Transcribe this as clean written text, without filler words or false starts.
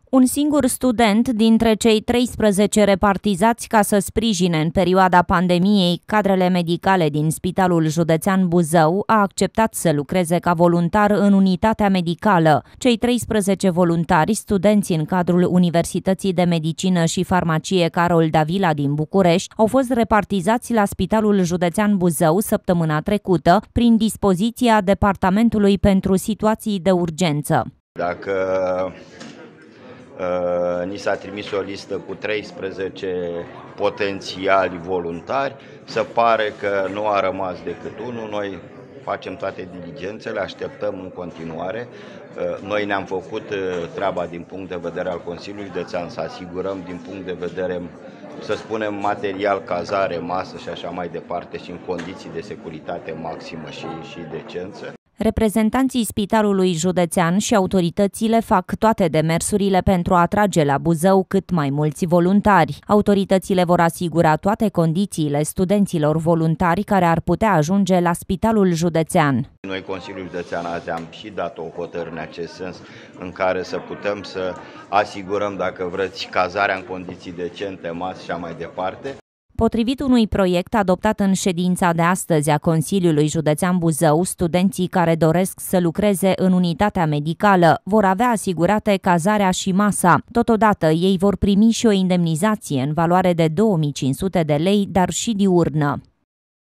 Un singur student dintre cei 13 repartizați ca să sprijine în perioada pandemiei cadrele medicale din Spitalul Județean Buzău a acceptat să lucreze ca voluntar în unitatea medicală. Cei 13 voluntari, studenți în cadrul Universității de Medicină și Farmacie Carol Davila din București, au fost repartizați la Spitalul Județean Buzău săptămâna trecută prin dispoziția Departamentului pentru Situații de Urgență. Dacă ni s-a trimis o listă cu 13 potențiali voluntari, se pare că nu a rămas decât unul. Noi facem toate diligențele, așteptăm în continuare. Noi ne-am făcut treaba din punct de vedere al Consiliului Județean, să asigurăm din punct de vedere, să spunem, material, cazare, masă și așa mai departe și în condiții de securitate maximă și decență. Reprezentanții Spitalului Județean și autoritățile fac toate demersurile pentru a atrage la Buzău cât mai mulți voluntari. Autoritățile vor asigura toate condițiile studenților voluntari care ar putea ajunge la Spitalul Județean. Noi, Consiliul Județean, azi am și dat o hotărâre în acest sens, în care să putem să asigurăm, dacă vreți, cazarea în condiții decente, masă și așa mai departe. Potrivit unui proiect adoptat în ședința de astăzi a Consiliului Județean Buzău, studenții care doresc să lucreze în unitatea medicală vor avea asigurate cazarea și masa. Totodată, ei vor primi și o indemnizație în valoare de 2500 de lei, dar și diurnă.